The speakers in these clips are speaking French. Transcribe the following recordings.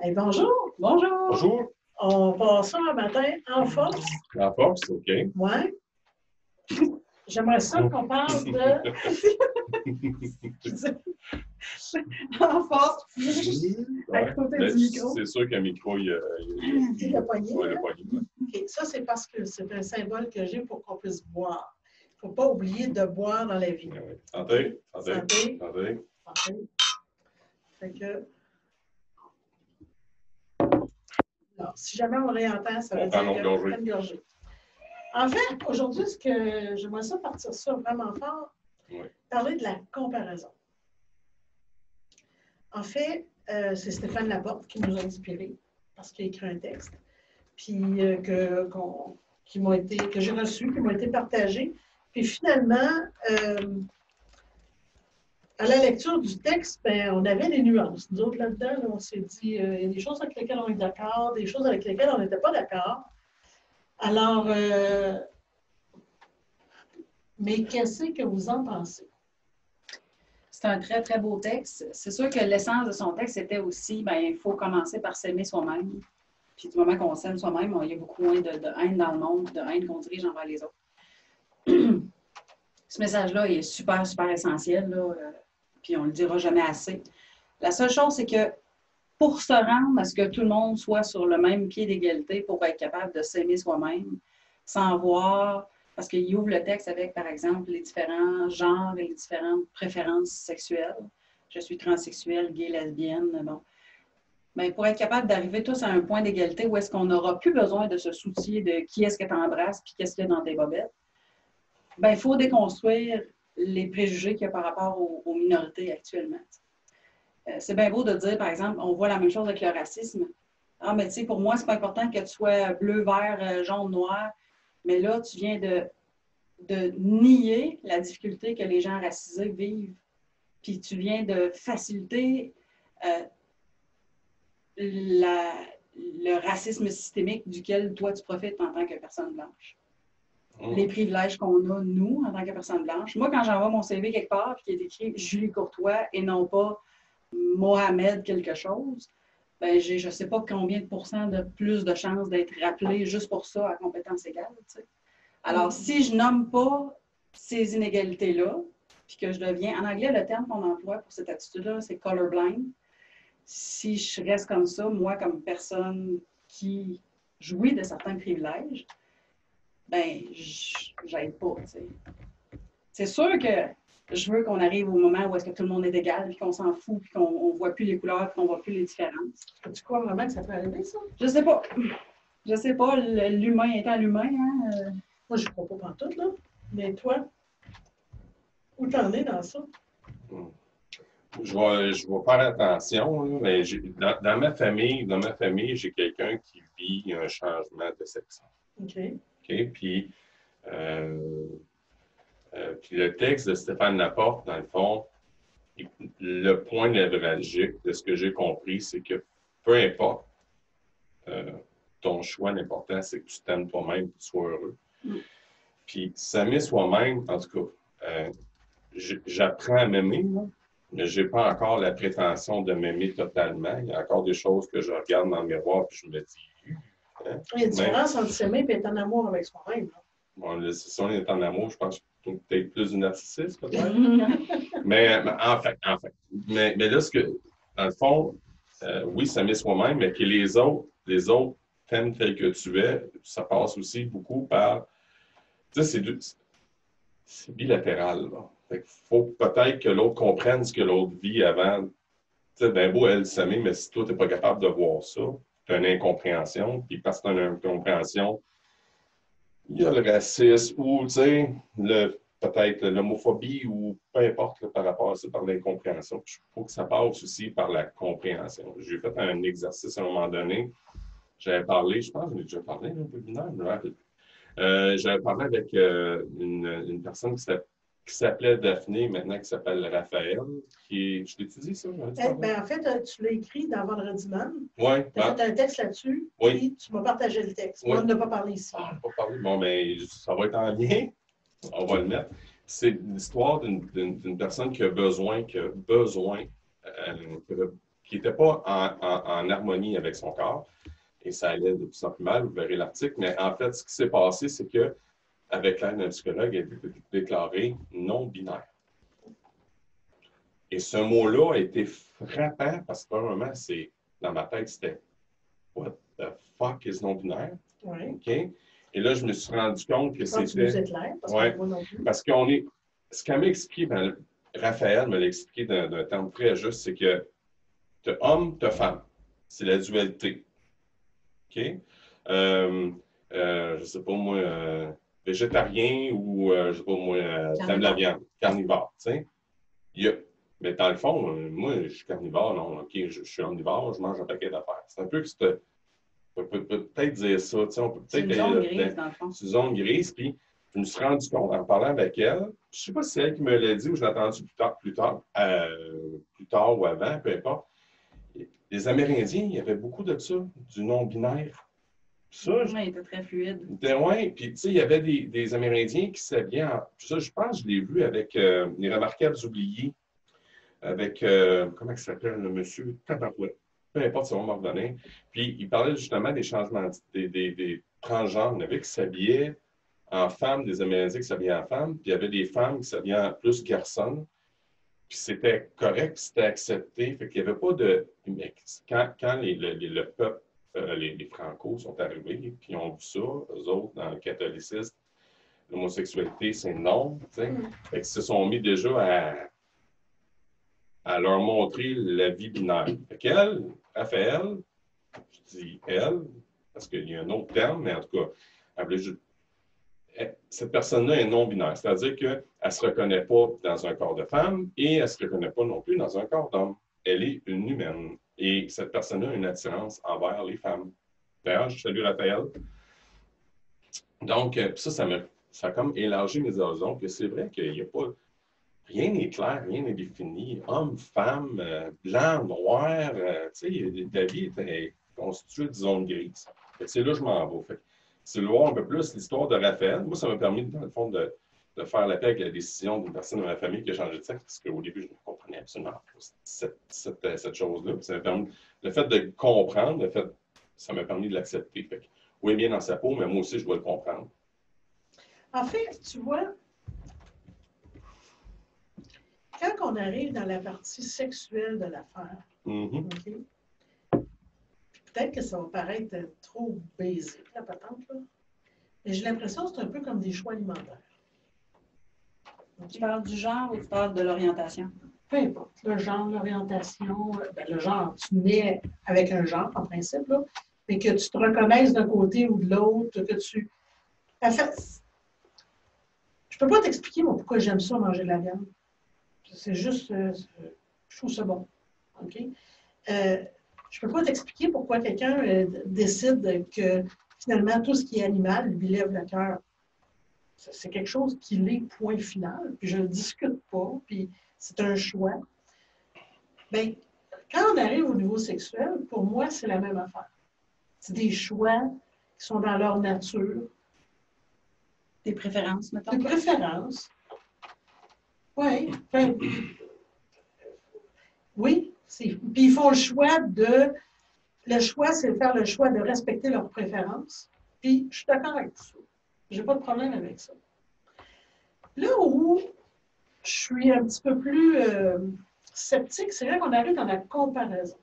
Hey, bonjour. Bonjour. Bonjour. On passe ça un matin en force. En force, OK. Oui. J'aimerais ça qu'on parle de. En force. À côté du micro. C'est sûr qu'un micro, il a poigné. Ouais, le poignet. OK. Ça, c'est parce que c'est un symbole que j'ai pour qu'on puisse boire. Il ne faut pas oublier de boire dans la vie. Ouais. Santé. Santé. Santé. Santé. Santé. Fait que. Alors, si jamais on réentend, ça veut dire qu'on prend une gorgée. En fait, aujourd'hui, ce que j'aimerais ça partir ça vraiment fort, parler de la comparaison. En fait, c'est Stéphane Laporte qui nous a inspirés parce qu'il a écrit un texte, puis que j'ai reçu, qui m'ont été partagés. Puis finalement, à la lecture du texte, ben, on avait des nuances. Nous autres, là-dedans, là, on s'est dit, il y a des choses avec lesquelles on est d'accord, des choses avec lesquelles on n'était pas d'accord. Alors, mais qu'est-ce que vous en pensez? C'est un très, très beau texte. C'est sûr que l'essence de son texte était aussi, bien, il faut commencer par s'aimer soi-même. Puis du moment qu'on s'aime soi-même, il y a beaucoup moins de haine dans le monde, de haine qu'on dirige envers les autres. Ce message-là est super, super essentiel, là, puis on ne le dira jamais assez. La seule chose, c'est que pour se rendre à ce que tout le monde soit sur le même pied d'égalité, pour être capable de s'aimer soi-même, sans voir, parce qu'il ouvre le texte avec, par exemple, les différents genres et les différentes préférences sexuelles. Je suis transsexuelle, gay, lesbienne, bon. Mais pour être capable d'arriver tous à un point d'égalité où est-ce qu'on n'aura plus besoin de se soucier de qui est-ce que tu embrasses puis qu'est-ce qu'il y a dans tes bobettes, bien, il faut déconstruire les préjugés qu'il y a par rapport aux minorités actuellement. C'est bien beau de dire, par exemple, on voit la même chose avec le racisme. Ah, mais tu sais, pour moi, c'est pas important que tu sois bleu, vert, jaune, noir. Mais là, tu viens de nier la difficulté que les gens racisés vivent. Puis tu viens de faciliter le racisme systémique duquel toi, tu profites en tant que personne blanche. Les privilèges qu'on a, nous, en tant que personne blanche. Moi, quand j'envoie mon CV quelque part, puis qui est écrit Julie Courtois et non pas Mohamed quelque chose, ben j'ai je ne sais pas combien de pourcents de plus de chances d'être rappelé juste pour ça à compétence égale. Tu sais. Alors, si je nomme pas ces inégalités-là, puis que je deviens, en anglais, le terme qu'on emploie pour cette attitude-là, c'est colorblind. Si je reste comme ça, moi, comme personne qui jouit de certains privilèges, ben, j'aide pas. Tu sais. C'est sûr que je veux qu'on arrive au moment où est-ce que tout le monde est égal, puis qu'on s'en fout, puis qu'on ne voit plus les couleurs, puis qu'on ne voit plus les différences. Tu crois vraiment que ça peut arriver, ça? Je sais pas. Je sais pas. L'humain étant l'humain, hein? Moi, je ne crois pas pantoute, là. Mais toi, où t'en es dans ça? Je vais faire attention, là, mais dans ma famille, j'ai quelqu'un qui vit un changement de sexe. OK. OK? Puis le texte de Stéphane Laporte, dans le fond, le point névralgique de ce que j'ai compris, c'est que peu importe ton choix, l'important, c'est que tu t'aimes toi-même et que tu sois heureux. Puis s'aimer soi-même, en tout cas, j'apprends à m'aimer, mais je n'ai pas encore la prétention de m'aimer totalement. Il y a encore des choses que je regarde dans le miroir et je me dis... Hein? Il y a une différence entre s'aimer et être en amour avec soi-même. Bon, si on est en amour, je pense que peut-être plus du narcissisme, peut-être. mais enfin. Mais là, dans le fond, oui, s'aimer soi-même, mais que les autres t'aiment tel que tu es, ça passe aussi beaucoup par... Tu sais, c'est bilatéral, là. Fait qu'il faut peut-être que l'autre comprenne ce que l'autre vit avant. Tu sais, ben beau, elle s'aimer, mais si toi, tu n'es pas capable de voir ça, tu as une incompréhension, puis parce que tu as une incompréhension, il y a le racisme ou, tu sais, peut-être l'homophobie ou peu importe là, par rapport à ça, par l'incompréhension. Il faut que ça passe aussi par la compréhension. J'ai fait un exercice à un moment donné. J'avais parlé, je pense que j'en ai déjà parlé un peu binaire, je me rappelle plus. J'avais parlé avec une personne qui s'appelait Daphné, maintenant qui s'appelle Raphaël. Je l'ai dit ça? Ben, en fait, tu l'as écrit dans Vendredi Man. Oui. Tu as fait un texte là-dessus, puis tu m'as partagé le texte. Oui. On n'a pas parlé ici. Ah, pas parlé. Bon, mais ça va être en lien. On va le mettre. C'est l'histoire d'une personne qui avait qui n'était pas en harmonie avec son corps. Et ça allait de plus en plus mal, vous verrez l'article. Mais en fait, ce qui s'est passé, c'est qu'avec l'aide d'un psychologue, elle a été déclarée non-binaire. Et ce mot-là a été frappant parce que, probablement, dans ma tête, c'était What the fuck is non-binaire? Oui. OK? Et là, je me suis rendu compte que c'était. Tu nous éclaires, parce que moi non plus. Parce qu'on est. Ce qu'elle m'a expliqué, Raphaël me l'a expliqué d'un terme très juste, c'est que tu as homme, tu as femme. C'est la dualité. OK? Je ne sais pas moi, végétarien ou, je ne sais pas moi, t'aimes la viande, carnivore. Tu sais? Mais dans le fond, moi, je suis carnivore, non, OK, je suis omnivore, je mange un paquet d'affaires. C'est un peu que on peut peut-être dire ça, tu sais, on peut peut-être aller là-dedans. C'est une zone grise, dans le fond. C'est une zone grise, puis je me suis rendu compte en parlant avec elle, je ne sais pas si c'est elle qui me l'a dit ou je l'ai entendu plus tard ou avant, peu importe. Les Amérindiens, il y avait beaucoup de ça, du non-binaire. Ça, oui, il était très fluide. Oui, puis tu sais, il y avait des Amérindiens qui s'habillaient en. Ça, je pense, je l'ai vu avec les Remarquables oubliés, avec, comment il s'appelle, le monsieur Tabarouette. Peu importe si on m'en redonner. Puis, il parlait justement des changements, des transgenres. Il y en avait qui s'habillaient en femmes, des Amérindiens qui s'habillaient en femmes, puis il y avait des femmes qui s'habillaient en plus garçons. Puis c'était correct, c'était accepté. Fait qu'il n'y avait pas de. Quand le peuple, les Franco sont arrivés, puis ont vu ça, eux autres, dans le catholicisme, l'homosexualité, c'est non. Fait qu'ils se sont mis déjà à leur montrer la vie binaire. Fait qu'elle, Raphaël, je dis elle, parce qu'il y a un autre terme, mais en tout cas, cette personne-là est non-binaire. C'est-à-dire qu'elle ne se reconnaît pas dans un corps de femme et elle ne se reconnaît pas non plus dans un corps d'homme. Elle est une humaine. Et cette personne-là a une attirance envers les femmes. D'ailleurs, je salue Raphaël. Donc, ça a comme élargi mes horizons, que c'est vrai qu'il n'y a pas. Rien n'est clair, rien n'est défini. Homme, femme, blanc, noir, tu sais, la vie est constituée de zones grises. C'est là que je m'en vais. C'est de voir un peu plus l'histoire de Raphaël. Moi, ça m'a permis, dans le fond, de faire la paix avec la décision d'une personne de ma famille qui a changé de sexe, parce qu'au début, je ne comprenais absolument pas cette chose-là. Ça m'a permis, le fait de comprendre, ça m'a permis de l'accepter. Oui, bien dans sa peau, mais moi aussi, je dois le comprendre. En fait, tu vois, quand on arrive dans la partie sexuelle de l'affaire, okay, peut-être que ça va paraître trop basique, la patente, là, mais j'ai l'impression que c'est un peu comme des choix alimentaires. Tu parles du genre ou tu parles de l'orientation? Peu importe. Le genre, l'orientation, le genre, tu nais avec un genre, en principe, là, mais que tu te reconnaisses d'un côté ou de l'autre, que tu. En fait, je peux pas t'expliquer moi, pourquoi j'aime ça manger de la viande. C'est juste, je trouve ça bon. OK? Je peux pas t'expliquer pourquoi quelqu'un décide que finalement tout ce qui est animal lui lève le cœur. C'est quelque chose qui l'est, point final, puis je ne le discute pas, puis c'est un choix. Bien, quand on arrive au niveau sexuel, pour moi, c'est la même affaire. C'est des choix qui sont dans leur nature. Des préférences, mettons. Des préférences. Oui. Enfin, oui. Puis ils font le choix de. Le choix, c'est de faire le choix de respecter leurs préférences. Puis je suis d'accord avec ça. Je n'ai pas de problème avec ça. Là où je suis un petit peu plus sceptique, c'est là qu'on arrive dans la comparaison.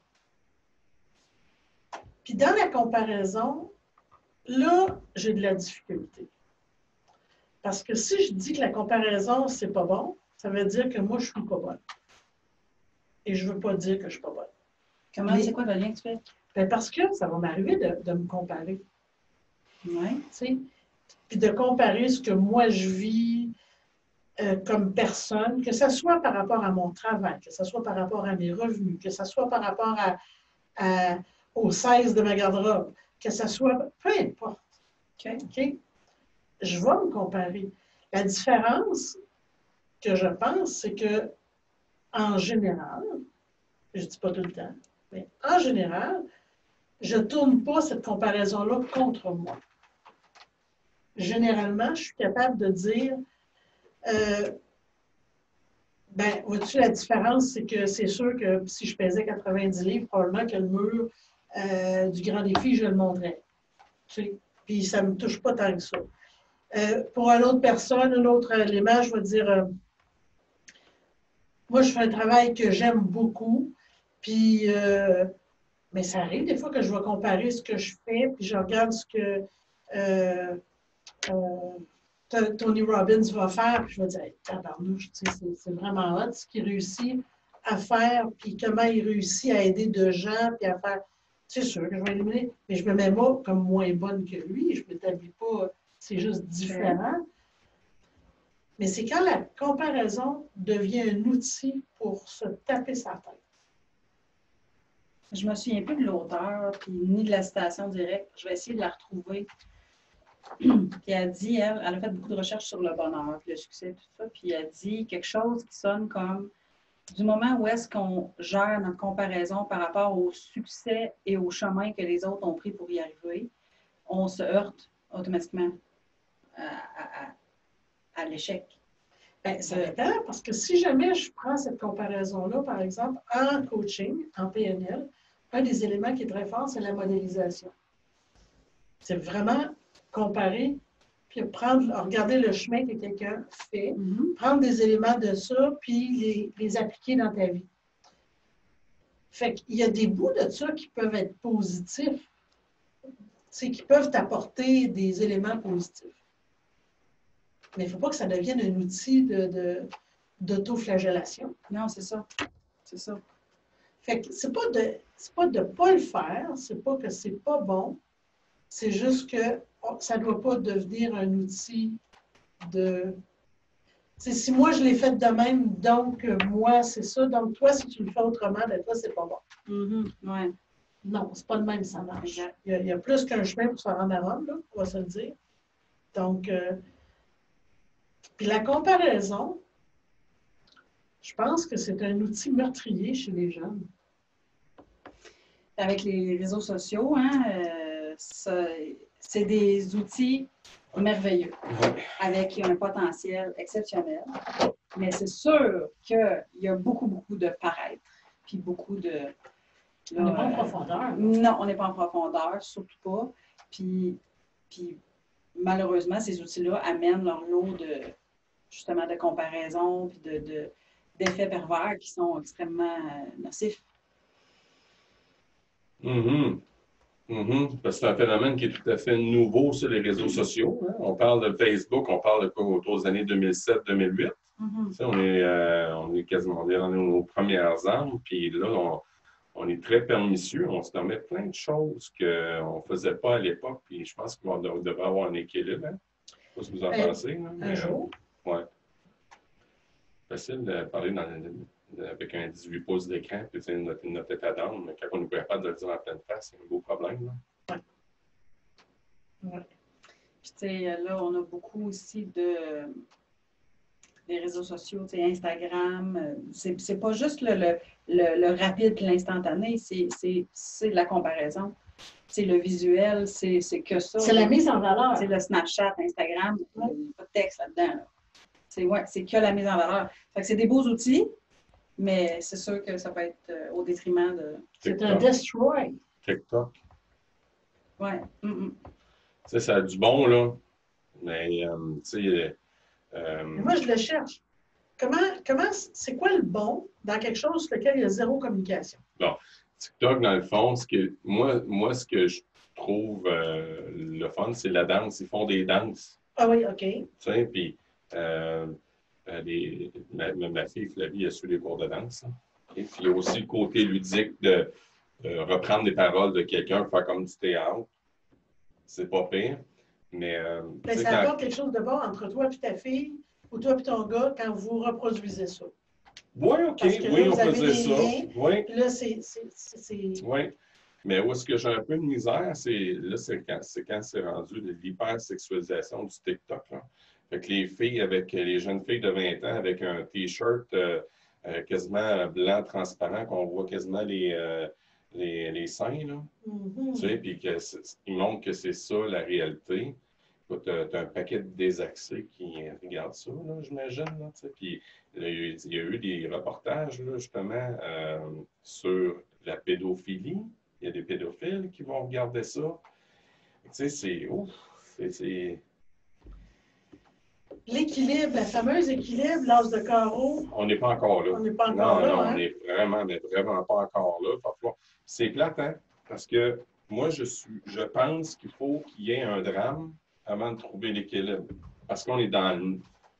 Puis dans la comparaison, là, j'ai de la difficulté. Parce que si je dis que la comparaison, c'est pas bon, ça veut dire que moi, je suis pas bonne. Et je veux pas dire que je suis pas bonne. Comment, c'est quoi le lien que tu fais? Ben parce que ça va m'arriver de me comparer. Oui. Tu sais? Puis de comparer ce que moi je vis comme personne, que ce soit par rapport à mon travail, que ce soit par rapport à mes revenus, que ce soit par rapport au 16 de ma garde-robe, que ce soit, peu importe. Okay? Je vais me comparer. La différence que je pense, c'est que en général, je ne dis pas tout le temps, mais en général, je ne tourne pas cette comparaison-là contre moi. Généralement, je suis capable de dire Ben, vois-tu, la différence, c'est que c'est sûr que si je pesais 90 livres, probablement que le mur du Grand Défi, je le montrais. Tu sais. Puis ça ne me touche pas tant que ça. Pour une autre personne, un autre élément, je vais dire, moi, je fais un travail que j'aime beaucoup, puis, mais ça arrive des fois que je vais comparer ce que je fais, puis je regarde ce que euh, Tony Robbins va faire, puis je vais dire, hey, tabarnouche, tu sais, c'est vraiment hot ce qu'il réussit à faire, puis comment il réussit à aider de gens, puis à faire. C'est sûr que je vais éliminer, mais je ne me mets pas comme moins bonne que lui, je ne m'établis pas, c'est juste différent. Mais c'est quand la comparaison devient un outil pour se taper sa tête. Je me souviens plus de l'auteur, puis ni de la citation directe. Je vais essayer de la retrouver. Puis elle dit, elle a fait beaucoup de recherches sur le bonheur, puis le succès, tout ça. Puis elle dit quelque chose qui sonne comme du moment où est-ce qu'on gère notre comparaison par rapport au succès et au chemin que les autres ont pris pour y arriver, on se heurte automatiquement à l'échec. Bien, ça dépend, parce que si jamais je prends cette comparaison-là, par exemple, en coaching, en PNL, un des éléments qui est très fort, c'est la modélisation. C'est vraiment comparer, puis regarder le chemin que quelqu'un fait, prendre des éléments de ça, puis les appliquer dans ta vie. Fait qu'il y a des bouts de ça qui peuvent être positifs, qui peuvent t'apporter des éléments positifs. Mais il ne faut pas que ça devienne un outil d'autoflagellation. Non, c'est ça. C'est ça. Fait que c'est pas de ne pas le faire, c'est pas que c'est pas bon, c'est juste que ça ne doit pas devenir un outil de. T'sais, si moi je l'ai fait de même, donc moi c'est ça, donc toi si tu le fais autrement, ben toi c'est pas bon. Ouais. Non, c'est pas de même, ça marche. Il y a plus qu'un chemin pour se rendre à Rome, là, on va se le dire. Donc, puis la comparaison, je pense que c'est un outil meurtrier chez les jeunes. Avec les réseaux sociaux, hein, c'est des outils merveilleux, avec un potentiel exceptionnel. Mais c'est sûr qu'il y a beaucoup, beaucoup de paraître, puis beaucoup de... On n'est pas en profondeur. Non, on n'est pas en profondeur, surtout pas. Puis malheureusement, ces outils-là amènent leur lot justement de comparaison, puis d'effets pervers qui sont extrêmement nocifs. Parce que c'est un phénomène qui est tout à fait nouveau sur les réseaux sociaux. Hein? On parle de Facebook, on parle de quoi autour des années 2007-2008. On est quasiment dans nos premières armes, puis là, on est très permissieux. On se permet plein de choses qu'on ne faisait pas à l'époque, puis je pense qu'on devrait avoir un équilibre. Hein? Je ne sais pas ce que vous en pensez. Un jour. Oui. Facile de parler avec un 18 pouces d'écran, puis notre état d'âme, mais quand on n'est pas capable de le dire en pleine face, c'est un beau problème. Oui. Ouais. Puis, tu sais, là, on a beaucoup aussi des réseaux sociaux, tu sais, Instagram. C'est pas juste le rapide et l'instantané, c'est la comparaison. C'est le visuel, c'est que ça. C'est la mise en valeur. C'est le Snapchat, Instagram, il n'y a pas de texte là-dedans. Là. C'est que la mise en valeur. Fait que c'est des beaux outils, mais c'est sûr que ça peut être au détriment de... C'est un destroy. TikTok. Oui. Tu sais, ça a du bon, là. Mais, tu sais... Moi, je le cherche. C'est quoi le bon dans quelque chose sur lequel il y a zéro communication? Bon, TikTok, dans le fond, moi, ce que je trouve le fun, c'est la danse. Ils font des danses. Ah oui, OK. Tu sais, puis ma fille Flavie a suivi les cours de danse. Hein. Et puis, il y a aussi le côté ludique de reprendre les paroles de quelqu'un pour faire comme du théâtre. C'est pas pire. Mais ça apporte quelque chose de bon entre toi et ta fille ou toi et ton gars quand vous reproduisez ça. Oui, OK. Oui, on peut dire ça. Oui. Puis là, c'est... Oui. Mais où est-ce que j'ai un peu de misère, c'est quand c'est rendu de l'hypersexualisation du TikTok. Là. Fait que les jeunes filles de 20 ans avec un T-shirt quasiment blanc transparent, qu'on voit quasiment les seins, là. Tu sais, puis qu'ils montrent que c'est ça la réalité. écoute, tu as un paquet de désaxés qui regardent ça, là, j'imagine. Là, puis il y a eu des reportages, là, justement, sur la pédophilie. Il y a des pédophiles qui vont regarder ça. Tu sais, c'est ouf. C'est... L'équilibre, la fameuse équilibre, l'as de carreau. On n'est pas encore là. On n'est pas encore là. Non, Hein? on n'est vraiment pas encore là. Parfois. C'est plate, hein? Parce que moi, je pense qu'il faut qu'il y ait un drame avant de trouver l'équilibre. Parce qu'on est dans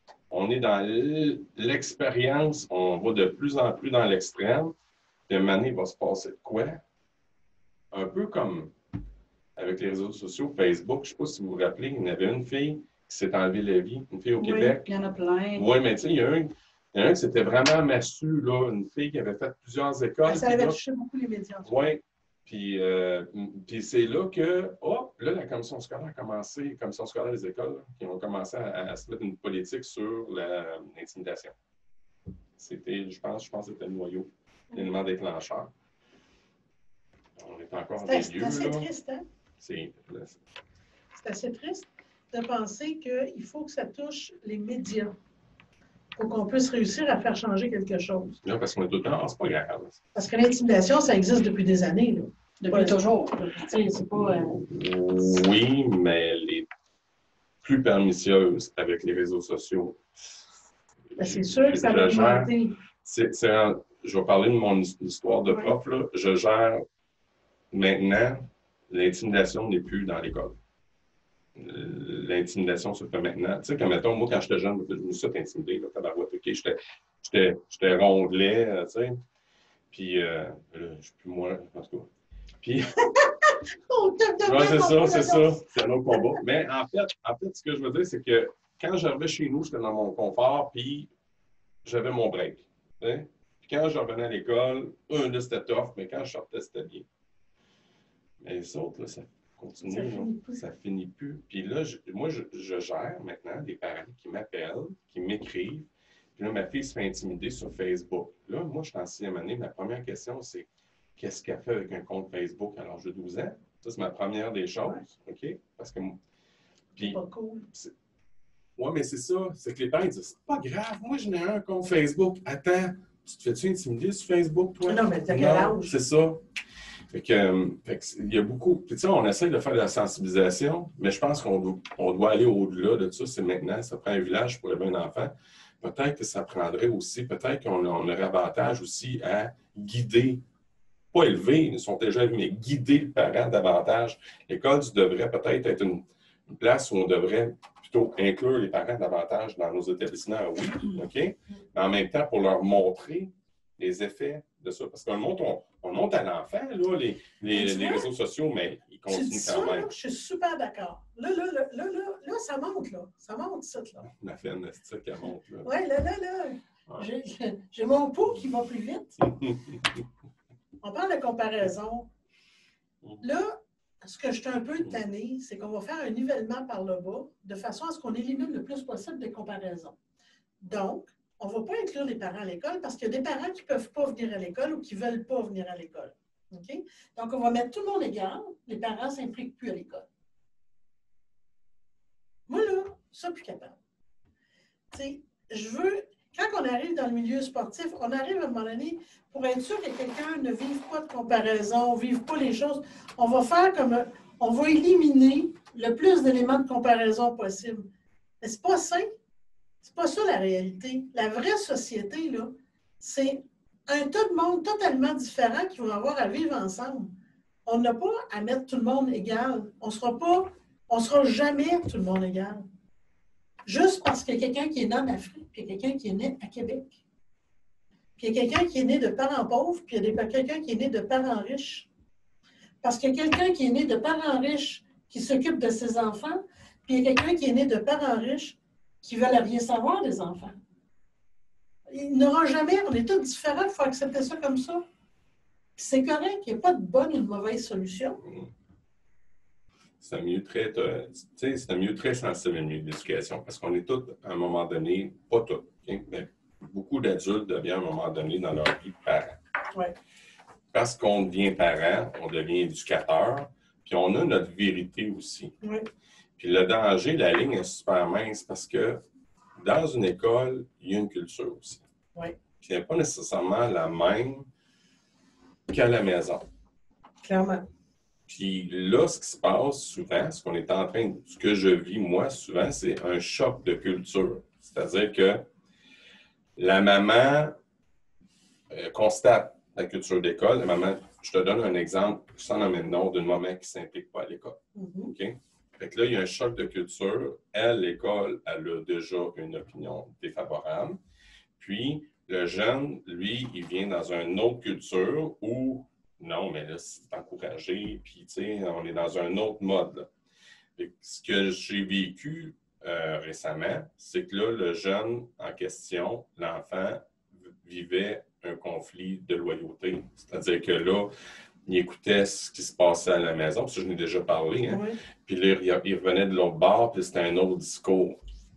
l'expérience, on va de plus en plus dans l'extrême. Puis à un moment donné, il va se passer de quoi? Un peu comme avec les réseaux sociaux, Facebook, je ne sais pas si vous vous rappelez, il y en avait une fille qui s'est enlevée la vie, une fille au Québec. Il y en a plein. Oui, mais tu sais, il y en a un qui s'était vraiment massu, là, une fille qui avait fait plusieurs écoles. Ça avait touché beaucoup les médias. Oui. Puis c'est là que, là, la commission scolaire a commencé, la commission scolaire des écoles, là, qui ont commencé à se mettre une politique sur l'intimidation. C'était, je pense que c'était le noyau, l'élément déclencheur. On est encore des lieux, C'est assez là. triste, hein? C'est assez triste de penser qu'il faut que ça touche les médias pour qu'on puisse réussir à faire changer quelque chose. Non, parce qu'on est tout le temps, c'est pas grave. Parce que l'intimidation, ça existe depuis des années. Là. Depuis toujours. C'est pas... Oui, mais elle est plus pernicieuse avec les réseaux sociaux. Ben, c'est sûr que ça va augmenter. Je vais parler de mon histoire de prof. Là. Je gère maintenant, l'intimidation n'est plus dans l'école. L'intimidation se fait maintenant. Tu sais, comme mettons, moi, quand j'étais jeune, je me suis intimidé, là, tabarouette, OK, j'étais rondelet, tu sais. Puis, je suis plus moi, en tout cas. Puis, c'est ça. C'est un autre combat. Mais en fait, ce que je veux dire, c'est que quand j'arrivais chez nous, j'étais dans mon confort, puis j'avais mon break. Tu sais? Puis quand je revenais à l'école, là, c'était tough, mais quand je sortais, c'était bien. Mais les autres, là, ça continue. Ça finit plus. Puis là, moi, je gère maintenant des parents qui m'appellent, qui m'écrivent. Puis là, ma fille se fait intimider sur Facebook. Là, moi, je suis en 6e année. Ma première question, c'est qu'est-ce qu'elle fait avec un compte Facebook à l'âge de 12 ans? Ça, c'est ma première des choses. OK? Parce que. Puis, c'est pas cool. Oui, mais c'est ça. C'est que les parents disent c'est pas grave. Moi, je n'ai un compte Facebook. Attends, tu te fais-tu intimider sur Facebook, toi? Non, mais t'as quel âge? C'est ça. Fait que, il y a beaucoup. Puis, tu sais, on essaie de faire de la sensibilisation, mais je pense qu'on doit aller au-delà de ça. C'est maintenant, ça prend un village pour élever un enfant. Peut-être que ça prendrait aussi, peut-être qu'on aurait avantage aussi à guider, pas élever, ils sont déjà élevés, mais guider le parent davantage. L'école devrait peut-être être une place où on devrait plutôt inclure les parents davantage dans nos établissements, oui, OK? Mais en même temps, pour leur montrer les effets de ça. Parce qu'on on monte à l'enfant, là, les réseaux sociaux, mais ils continuent quand même. Là, je suis super d'accord. Là, ça monte, là. Ça monte, ça, là. La fénestique, elle monte, là. Oui, là. Ouais. J'ai mon pouls qui va plus vite. On parle de comparaison. Là, ce que je suis un peu tannée, c'est qu'on va faire un nivellement par le bas de façon à ce qu'on élimine le plus possible des comparaisons. Donc, on ne va pas inclure les parents à l'école parce qu'il y a des parents qui ne peuvent pas venir à l'école ou qui ne veulent pas venir à l'école. Okay? Donc, on va mettre tout le monde égal. Les parents ne s'impliquent plus à l'école. Moi, là, ça, plus capable. T'sais, je veux, quand on arrive dans le milieu sportif, on arrive à un moment donné, pour être sûr que quelqu'un ne vive pas de comparaison, ne vive pas les choses, on va faire comme, on va éliminer le plus d'éléments de comparaison possible. Mais ce n'est pas sain. C'est pas ça la réalité. La vraie société, là, c'est un tas de monde totalement différent qui vont avoir à vivre ensemble. On n'a pas à mettre tout le monde égal. On sera jamais tout le monde égal. Juste parce qu'il y a quelqu'un qui est né en Afrique, puis il y a quelqu'un qui est né à Québec. Puis il y a quelqu'un qui est né de parents pauvres, puis il y a quelqu'un qui est né de parents riches. Parce qu'il y a quelqu'un qui est né de parents riches qui s'occupe de ses enfants, puis il y a quelqu'un qui est né de parents riches qui ne veulent rien savoir des enfants. Il n'aura jamais, on est tous différents, il faut accepter ça comme ça. C'est correct, il n'y a pas de bonne ou de mauvaise solution. C'est un milieu très sensible, le milieu de l'éducation, parce qu'on est tous, à un moment donné, pas tous, mais beaucoup d'adultes deviennent à un moment donné dans leur vie parents. Ouais. Parce qu'on devient parent, on devient éducateur, puis on a notre vérité aussi. Ouais. Puis le danger, la ligne est super mince parce que dans une école, il y a une culture aussi. Oui. Puis elle n'est pas nécessairement la même qu'à la maison. Clairement. Puis là, ce qui se passe souvent, ce que je vis moi souvent, c'est un choc de culture. C'est-à-dire que la maman constate la culture d'école. La maman, je te donne un exemple, sans nommer le nom, d'une maman qui ne s'implique pas à l'école. OK? Fait que là, il y a un choc de culture. Elle, l'école, elle a déjà une opinion défavorable. Puis, le jeune, lui, il vient dans une autre culture où, non, mais là, c'est encouragé, puis, tu sais, on est dans un autre mode. Là. Fait que ce que j'ai vécu récemment, c'est que là, le jeune en question, l'enfant, vivait un conflit de loyauté. C'est-à-dire que là, il écoutait ce qui se passait à la maison, parce que je n'ai déjà parlé. Hein? Oui. Puis là, il revenait de l'autre bord, puis c'était un autre discours.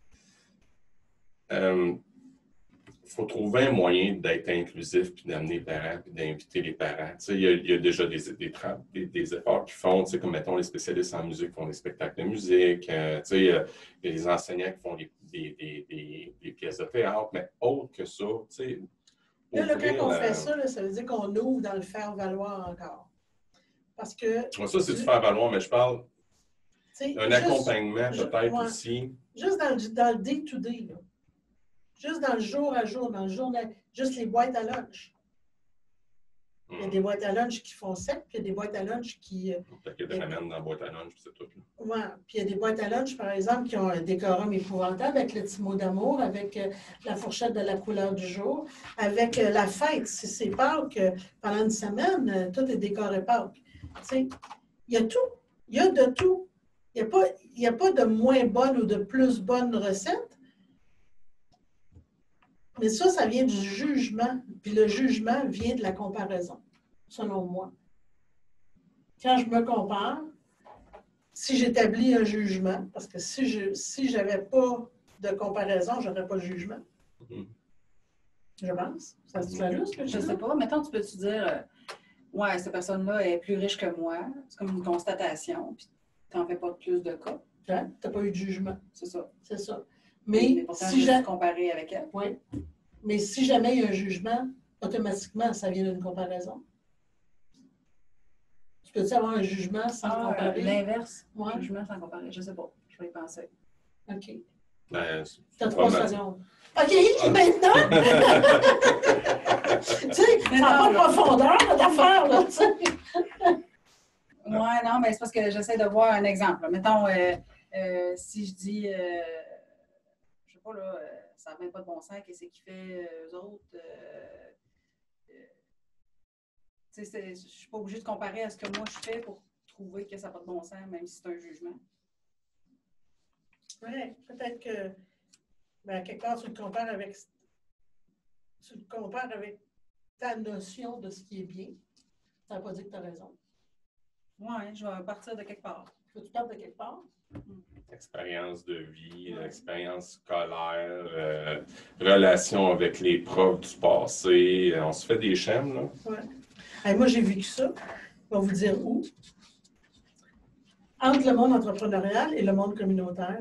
Il faut trouver un moyen d'être inclusif, puis d'amener les parents, puis d'inviter les parents. Tu sais, il y a déjà des efforts qui font, tu sais, comme mettons les spécialistes en musique font des spectacles de musique, tu sais, il y a les enseignants qui font des pièces de théâtre, mais autre que ça, tu sais. Là, quand on fait ça, là, ça veut dire qu'on ouvre dans le faire-valoir encore. Parce que... Ça, c'est du faire-valoir, mais je parle d'un accompagnement peut-être aussi. Juste dans le day-to-day, là. Juste dans le jour à jour, dans le journal, juste les boîtes à lunch. Il y a des boîtes à lunch qui font sec, puis il y a des boîtes à lunch qui... Peut-être qu'il y a des ramen dans la boîte à lunch, puis c'est tout. Oui, puis il y a des boîtes à lunch, par exemple, qui ont un décorum épouvantable avec le petit mot d'amour, avec la fourchette de la couleur du jour, avec la fête. Si c'est Pâques, pendant une semaine, tout est décoré Pâques. Tu sais, il y a tout. Il y a de tout. Il n'y a pas de moins bonne ou de plus bonne recette. Mais ça vient du jugement. Puis le jugement vient de la comparaison, selon moi. Quand je me compare, si j'établis un jugement, parce que si je n'avais pas de comparaison, je n'aurais pas de jugement. Je pense. Ça se dit là, ce que je ne sais pas. Mettons, tu peux-tu dire, ouais, cette personne-là est plus riche que moi. C'est comme une constatation. Puis tu n'en fais pas plus de cas. Tu n'as pas eu de jugement. C'est ça. C'est ça. Mais pourtant, si j'ai comparé avec elle. Oui. Mais si jamais il y a un jugement, automatiquement, ça vient d'une comparaison. Tu peux-tu avoir un jugement sans comparer? L'inverse. Ouais. Un jugement sans comparer. Je ne sais pas. Je vais y penser. OK. Ben, tu as 3 secondes. OK, maintenant! Tu sais, ça n'a pas de profondeur, notre affaire, là, tu sais. Oui, non, mais c'est parce que j'essaie de voir un exemple. Mettons, si je dis, je ne sais pas, là, ça n'a même pas de bon sens, qu'est-ce qu'il fait eux autres? Je ne suis pas obligée de comparer à ce que moi je fais pour trouver que ça n'a pas de bon sens, même si c'est un jugement. Oui, peut-être que, ben, quelque part, tu le compares avec ta notion de ce qui est bien. Ça ne veut pas dire que tu as raison. Oui, je vais partir de quelque part. Faut que tu partes de quelque part? Expérience de vie, expérience scolaire, relation avec les profs du passé. On se fait des schèmes, là. Oui. Moi, j'ai vécu ça. Je vais vous dire où. Entre le monde entrepreneurial et le monde communautaire.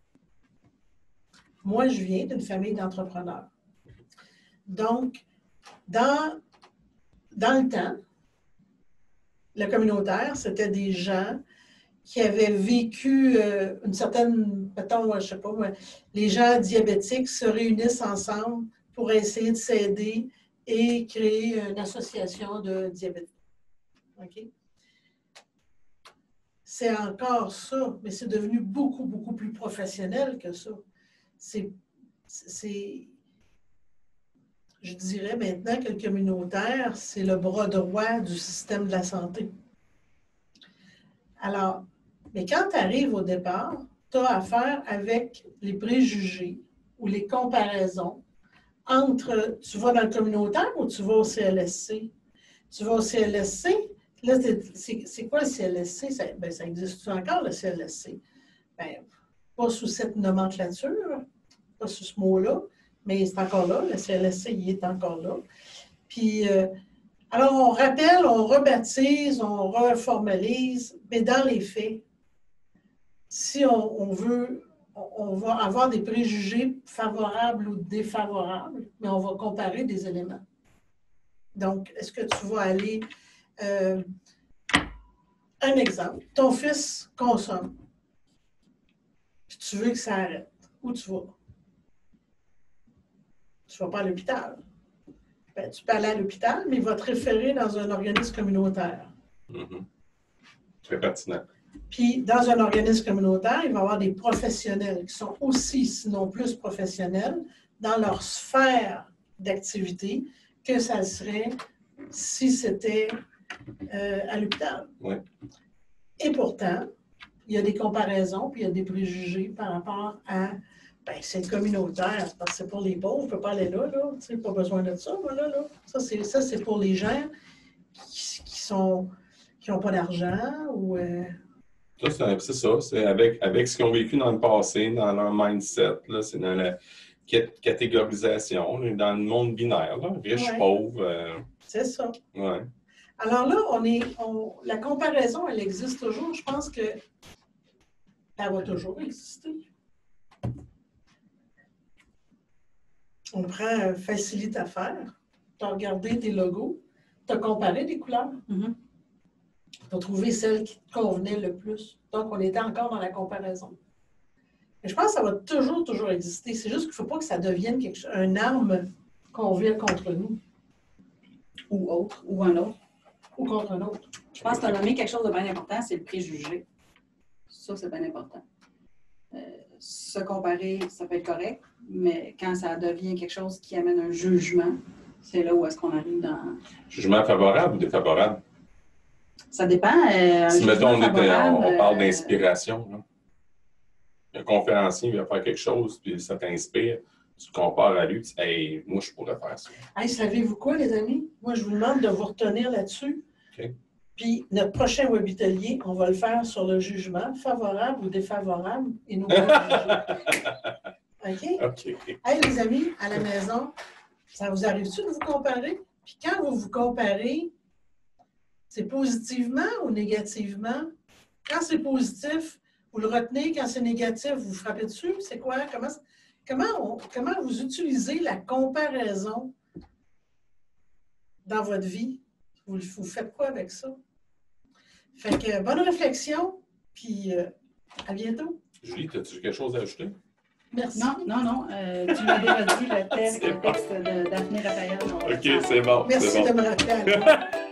Moi, je viens d'une famille d'entrepreneurs. Donc, dans le temps, le communautaire, c'était des gens qui avaient vécu une certaine, mettons, je ne sais pas, les gens diabétiques se réunissent ensemble pour essayer de s'aider et créer une association de diabétiques. OK? C'est encore ça, mais c'est devenu beaucoup, beaucoup plus professionnel que ça. Je dirais maintenant que le communautaire, c'est le bras droit du système de la santé. Alors, mais quand tu arrives au départ, tu as affaire avec les préjugés ou les comparaisons entre, tu vas dans le communautaire ou tu vas au CLSC? Tu vas au CLSC, là, c'est quoi le CLSC? Ça existe encore, le CLSC? Bien, pas sous cette nomenclature, pas sous ce mot-là, mais c'est encore là, le CLSC, il est encore là. Puis, alors, on rappelle, on rebaptise, on reformalise, mais dans les faits, si on veut, on va avoir des préjugés favorables ou défavorables, mais on va comparer des éléments. Donc, est-ce que tu vas aller... un exemple, ton fils consomme, puis tu veux que ça arrête. Où tu vas? Tu ne vas pas à l'hôpital. Ben, tu peux aller à l'hôpital, mais il va te référer dans un organisme communautaire. Très pertinent. Puis, dans un organisme communautaire, il va y avoir des professionnels qui sont aussi, sinon plus professionnels, dans leur sphère d'activité que ça serait si c'était à l'hôpital. Oui. Et pourtant, il y a des comparaisons, puis il y a des préjugés par rapport à, ben, c'est communautaire, c'est parce que c'est pour les pauvres, on ne peut pas aller là, tu sais, pas besoin de ça, voilà, là. Ça, c'est pour les gens qui n'ont pas d'argent ou... Ça, c'est ça, c'est avec ce qu'ils ont vécu dans le passé, dans leur mindset, là, c'est dans la catégorisation, dans le monde binaire, là, riche, pauvre. C'est ça. Ouais. Alors là, la comparaison, elle existe toujours. Je pense qu'elle va toujours exister. On prend Facilite à faire. Tu as regardé tes logos, tu as comparé des couleurs. Tu as trouvé celle qui te convenait le plus. Donc, on était encore dans la comparaison. Mais je pense que ça va toujours exister. C'est juste qu'il ne faut pas que ça devienne une arme qu'on vire contre nous. Ou autre, ou un autre. Ou contre un autre. Je pense que tu as nommé quelque chose de bien important, c'est le préjugé. Ça, c'est bien important. Se comparer, ça peut être correct, mais quand ça devient quelque chose qui amène un jugement, c'est là où est-ce qu'on arrive dans... Jugement favorable ou défavorable? Ça dépend. Si, mettons, on parle d'inspiration, là. Un conférencier vient faire quelque chose, puis ça t'inspire, tu te compares à lui, tu dis « Hey, moi, je pourrais faire ça. » Hey, savez-vous quoi, les amis? Moi, je vous demande de vous retenir là-dessus. Okay. Puis, notre prochain webitelier, on va le faire sur le jugement, favorable ou défavorable, et nous allons juger. OK? OK. Hey, les amis, à la maison, ça vous arrive-tu de vous comparer? Puis quand vous vous comparez, c'est positivement ou négativement? Quand c'est positif, vous le retenez. Quand c'est négatif, vous frappez dessus. C'est quoi? Comment vous utilisez la comparaison dans votre vie? Vous faites quoi avec ça? Fait que bonne réflexion, puis à bientôt. Julie, as-tu quelque chose à ajouter? Merci. Non. Tu m'as déjà dit le texte de Daphné Raphaël. OK, c'est bon. Merci de me rappeler.